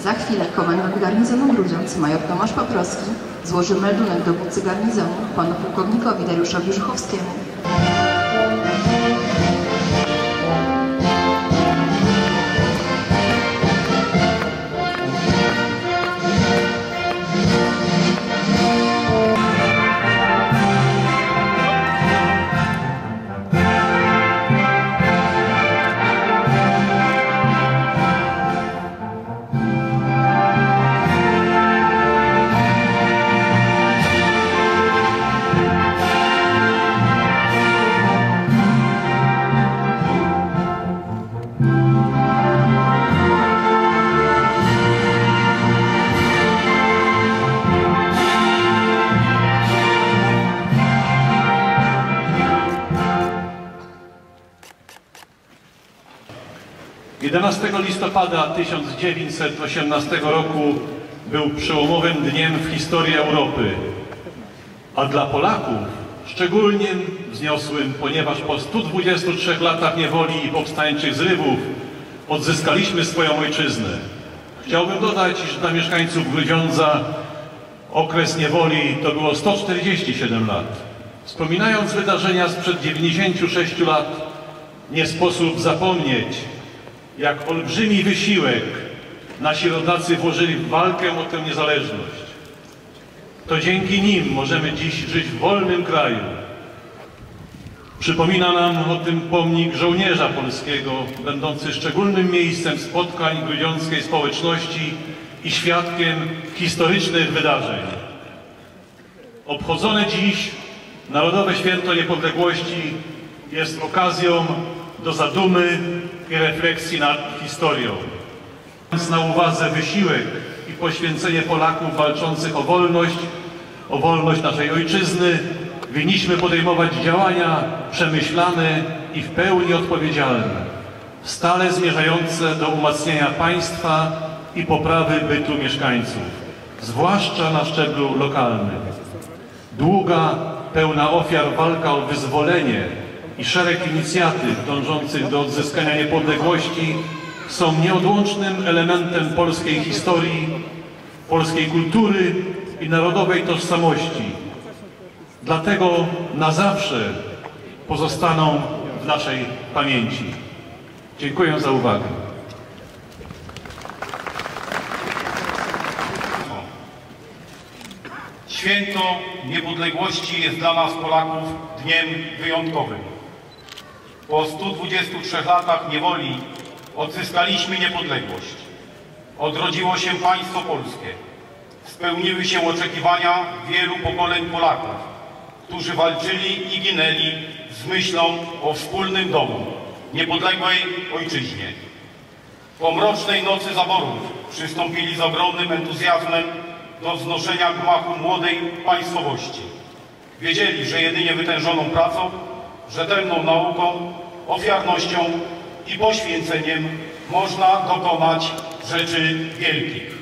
Za chwilę komendant garnizonu Grudziądz, major Tomasz Paprocki, złoży meldunek dowódcy garnizonu, panu pułkownikowi Dariuszowi Żuchowskiemu. Jedenastego listopada 1918 roku był przełomowym dniem w historii Europy, a dla Polaków szczególnie wzniosłym, ponieważ po 123 latach niewoli i powstańczych zrywów odzyskaliśmy swoją ojczyznę. Chciałbym dodać, iż dla mieszkańców Grudziądza okres niewoli to było 147 lat. Wspominając wydarzenia sprzed 96 lat, nie sposób zapomnieć, jak olbrzymi wysiłek nasi rodacy włożyli w walkę o tę niezależność. To dzięki nim możemy dziś żyć w wolnym kraju. Przypomina nam o tym pomnik żołnierza polskiego, będący szczególnym miejscem spotkań grudziąckiej społeczności i świadkiem historycznych wydarzeń. Obchodzone dziś Narodowe Święto Niepodległości jest okazją do zadumy i refleksji nad historią. Mając na uwadze wysiłek i poświęcenie Polaków walczących o wolność naszej ojczyzny, winniśmy podejmować działania przemyślane i w pełni odpowiedzialne, stale zmierzające do umacniania państwa i poprawy bytu mieszkańców, zwłaszcza na szczeblu lokalnym. Długa, pełna ofiar walka o wyzwolenie i szereg inicjatyw dążących do odzyskania niepodległości są nieodłącznym elementem polskiej historii, polskiej kultury i narodowej tożsamości. Dlatego na zawsze pozostaną w naszej pamięci. Dziękuję za uwagę. Święto Niepodległości jest dla nas, Polaków, dniem wyjątkowym. Po 123 latach niewoli odzyskaliśmy niepodległość. Odrodziło się państwo polskie. Spełniły się oczekiwania wielu pokoleń Polaków, którzy walczyli i ginęli z myślą o wspólnym domu, niepodległej ojczyźnie. Po mrocznej nocy zaborów przystąpili z ogromnym entuzjazmem do wznoszenia gmachu młodej państwowości. Wiedzieli, że jedynie wytężoną pracą, rzetelną nauką, ofiarnością i poświęceniem można dokonać rzeczy wielkich.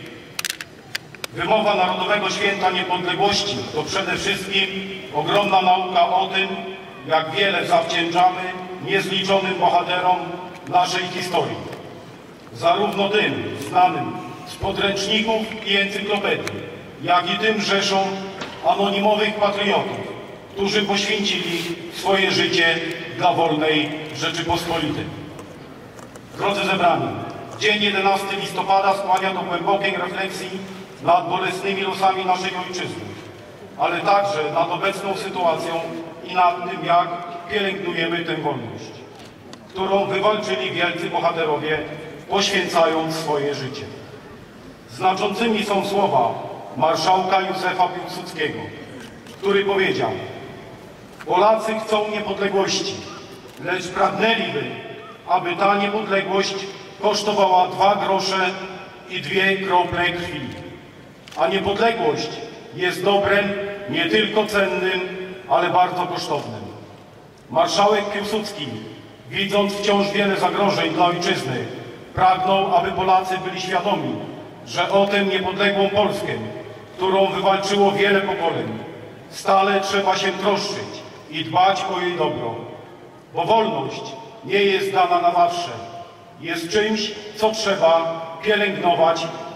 Wymowa Narodowego Święta Niepodległości to przede wszystkim ogromna nauka o tym, jak wiele zawdzięczamy niezliczonym bohaterom naszej historii. Zarówno tym znanym z podręczników i encyklopedii, jak i tym rzeszom anonimowych patriotów, którzy poświęcili swoje życie dla wolnej Rzeczypospolitej. Drodzy zebrani, dzień 11 listopada skłania do głębokiej refleksji nad bolesnymi losami naszej ojczyzny, ale także nad obecną sytuacją i nad tym, jak pielęgnujemy tę wolność, którą wywalczyli wielcy bohaterowie, poświęcając swoje życie. Znaczącymi są słowa marszałka Józefa Piłsudskiego, który powiedział: Polacy chcą niepodległości, lecz pragnęliby, aby ta niepodległość kosztowała 2 grosze i 2 krople krwi. A niepodległość jest dobrem nie tylko cennym, ale bardzo kosztownym. Marszałek Piłsudski, widząc wciąż wiele zagrożeń dla ojczyzny, pragnął, aby Polacy byli świadomi, że o tę niepodległą Polskę, którą wywalczyło wiele pokoleń, stale trzeba się troszczyć i dbać o jej dobro. Bo wolność nie jest dana na zawsze. Jest czymś, co trzeba pielęgnować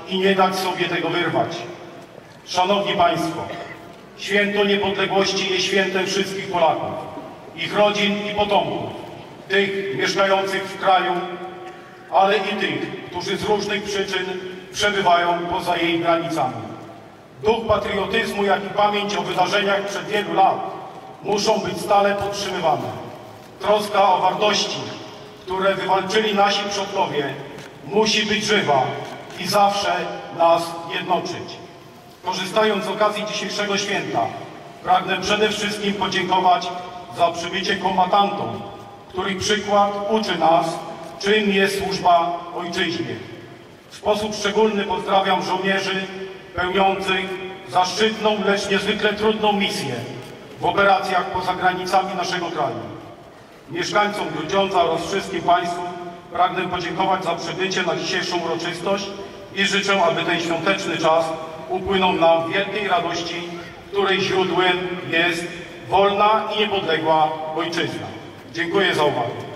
i nie dać sobie tego wyrwać. Szanowni Państwo, święto niepodległości jest świętem wszystkich Polaków, ich rodzin i potomków, tych mieszkających w kraju, ale i tych, którzy z różnych przyczyn przebywają poza jej granicami. Duch patriotyzmu, jak i pamięć o wydarzeniach przed wielu lat muszą być stale podtrzymywane. Troska o wartości, które wywalczyli nasi przodkowie, musi być żywa i zawsze nas jednoczyć. Korzystając z okazji dzisiejszego święta, pragnę przede wszystkim podziękować za przybycie kombatantom, których przykład uczy nas, czym jest służba ojczyźnie. W sposób szczególny pozdrawiam żołnierzy pełniących zaszczytną, lecz niezwykle trudną misję w operacjach poza granicami naszego kraju. Mieszkańcom Grudziądza oraz wszystkim Państwu pragnę podziękować za przybycie na dzisiejszą uroczystość i życzę, aby ten świąteczny czas upłynął nam w wielkiej radości, której źródłem jest wolna i niepodległa ojczyzna. Dziękuję za uwagę.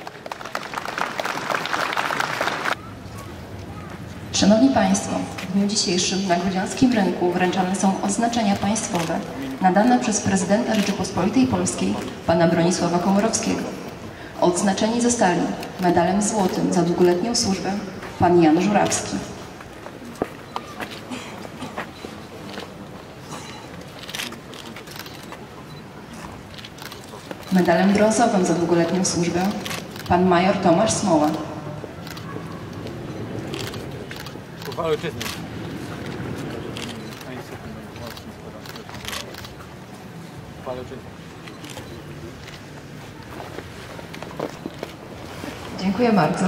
Szanowni Państwo, w dniu dzisiejszym na Grudziąckim Rynku wręczane są odznaczenia państwowe nadane przez prezydenta Rzeczypospolitej Polskiej pana Bronisława Komorowskiego. Odznaczeni zostali medalem złotym za długoletnią służbę pan Jan Żurawski. Medalem brązowym za długoletnią służbę pan major Tomasz Smoła. Dziękuję bardzo.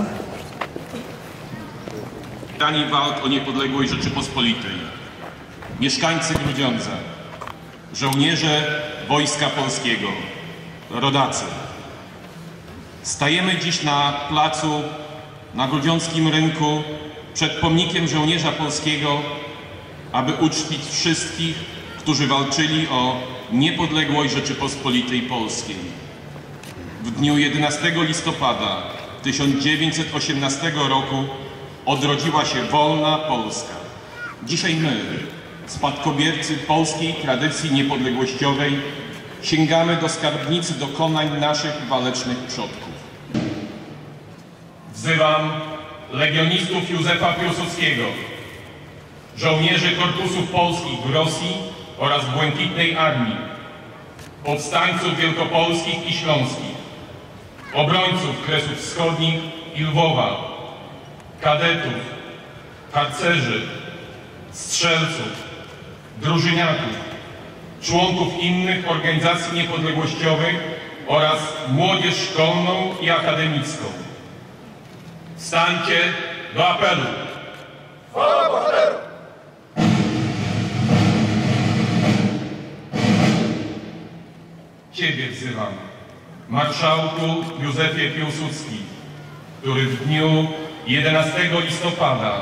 Dani walk o niepodległość Rzeczypospolitej. Mieszkańcy Grudziądza, żołnierze Wojska Polskiego, rodacy. Stajemy dziś na placu, na Grudziąckim Rynku, przed pomnikiem żołnierza polskiego, aby uczcić wszystkich, którzy walczyli o niepodległość Rzeczypospolitej Polskiej. W dniu 11 listopada 1918 roku odrodziła się wolna Polska. Dzisiaj my, spadkobiercy polskiej tradycji niepodległościowej, sięgamy do skarbnicy dokonań naszych walecznych przodków. Wzywam legionistów Józefa Piłsudskiego, żołnierzy korpusów polskich w Rosji oraz Błękitnej Armii, powstańców wielkopolskich i śląskich, obrońców Kresów Wschodnich i Lwowa, kadetów, harcerzy, strzelców, drużyniaków, członków innych organizacji niepodległościowych oraz młodzież szkolną i akademicką. Stańcie do apelu! Chwała bohaterom! Ciebie wzywam, marszałku Józefie Piłsudski, który w dniu 11 listopada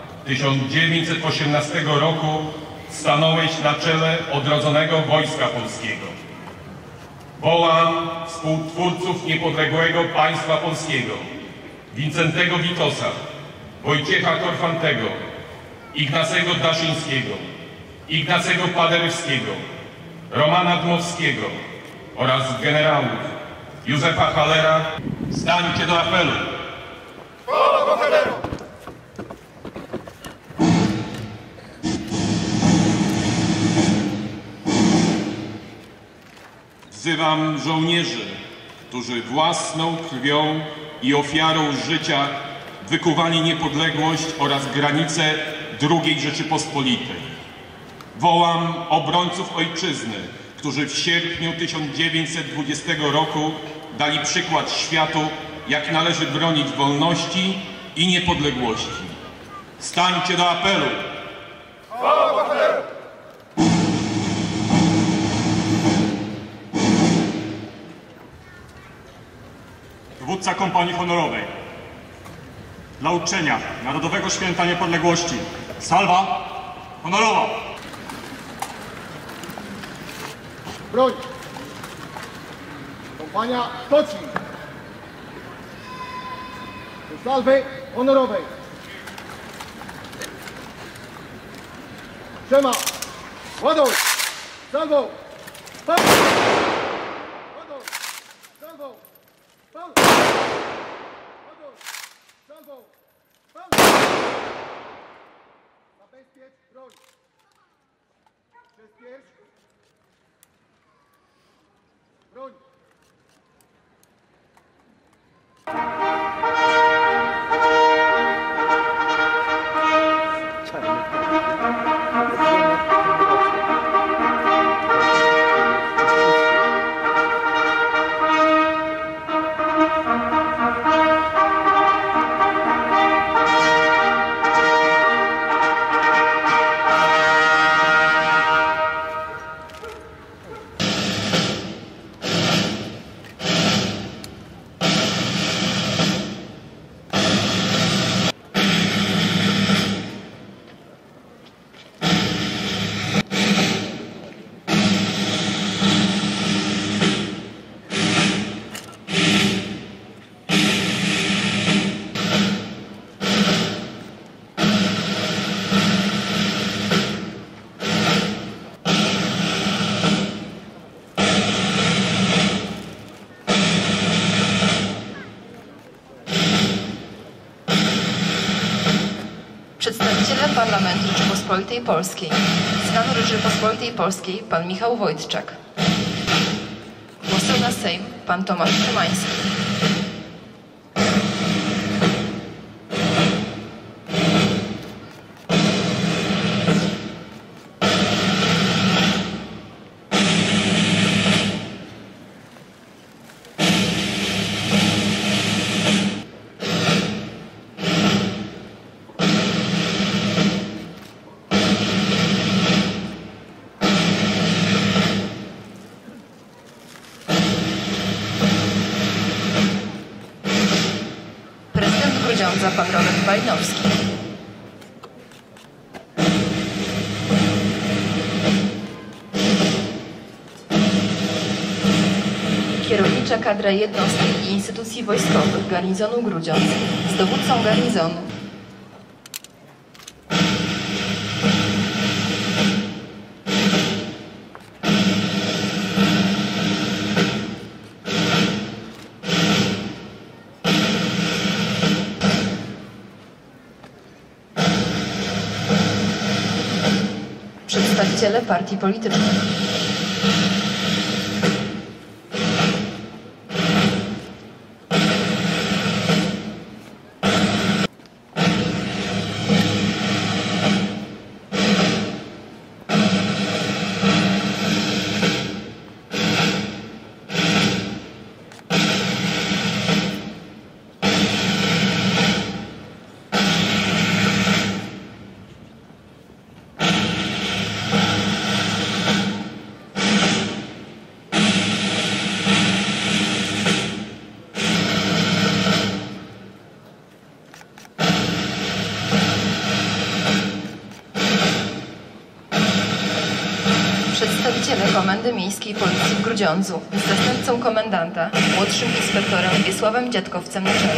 1918 roku stanąłeś na czele odrodzonego Wojska Polskiego. Wołam współtwórców niepodległego państwa polskiego, Wincentego Witosa, Wojciecha Korfantego, Ignacego Daszyńskiego, Ignacego Paderewskiego, Romana Dmowskiego oraz generałów Józefa Hallera. Stańcie do apelu! Chwała bohaterom! Wzywam żołnierzy, którzy własną krwią i ofiarą życia wykuwali niepodległość oraz granice II Rzeczypospolitej. Wołam obrońców ojczyzny, którzy w sierpniu 1920 roku dali przykład światu, jak należy bronić wolności i niepodległości. Stańcie do apelu! Chwała bohaterom! Dowódca Kompanii Honorowej. Dla uczczenia Narodowego Święta Niepodległości. Salwa honorowa! Broń! Kompania Tocin! Do salwy honorowej! Zema! Ładuj! Salwo! Pal! Ładuj! Salwo! Pal! Ładuj! Salwo! Pal! Zabezpiecz broń! Przyspiesz! Broń! Przedstawiciele Parlamentu Rzeczypospolitej Polskiej. Senat Rzeczypospolitej Polskiej pan Michał Wojtczak. Poseł na Sejm pan Tomasz Szymański. Grudziądza pan Robert Balinowski. Kierownicza kadra jednostek i instytucji wojskowych garnizonu Grudziądz z dowódcą garnizonu. Przedstawiciele partii politycznych. Przedstawiciele Komendy Miejskiej Policji w Grudziądzu z zastępcą komendanta, młodszym inspektorem Wiesławem Dziadkowcem na czele.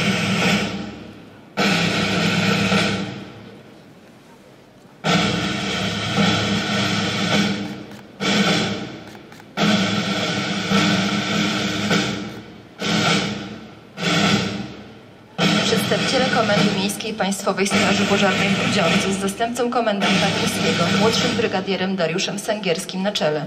Przedstawiciele Komendy Miejskiej Państwowej Straży Pożarnej w Grudziądzu z zastępcą komendanta miejskiego, młodszym brygadierem Dariuszem Sęgierskim na czele.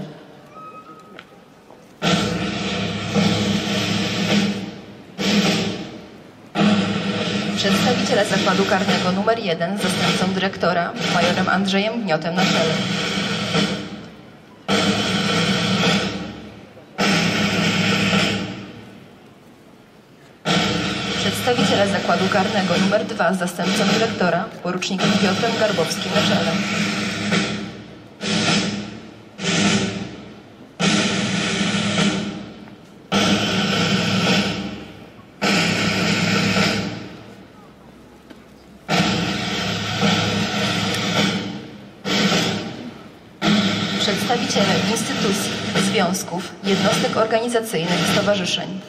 Przedstawiciele Zakładu Karnego nr 1 z zastępcą dyrektora, majorem Andrzejem Gniotem na czele. Przedstawiciele Zakładu Karnego nr 2 z zastępcą dyrektora, porucznikiem Piotrem Garbowskim na czele. Przedstawiciele instytucji, związków, jednostek organizacyjnych, stowarzyszeń.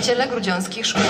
przedstawiciele grudziąckich szkół.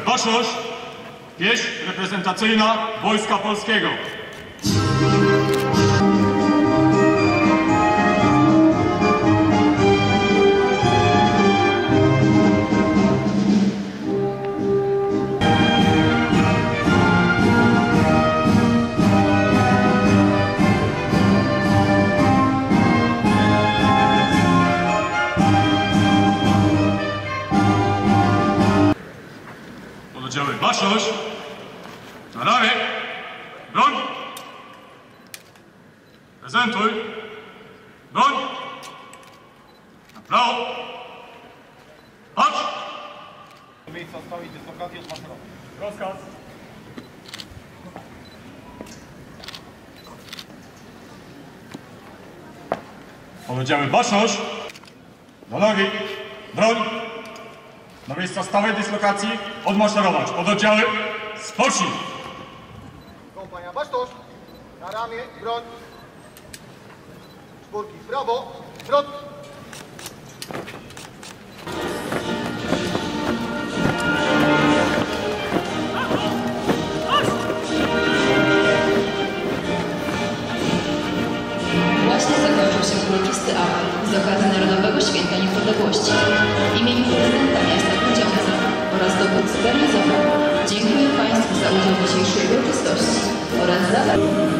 Baczność! Pieśń reprezentacyjna Wojska Polskiego. Pododdziały baczność! Na ramię! Broń! Prezentuj! Broń! Na prawo! Patrz! Do miejsca stałej dyslokacji odmaszerowej. Rozkaz! Pododdziały baczność! Do nogi! Broń! Na miejsca stałej dyslokacji odmaszerować. Pododdziały spocznij! Kompania baczność. Na ramię, broń. Czwórki w prawo, zwrot. Właśnie zakończył się uroczysty apel z okazji Narodowego Święta Niepodległości. W imieniu prezydenta miasta Grudziądza oraz dowódcy garnizonu dziękuję Państwu za udział w dzisiejszej uroczystości oraz za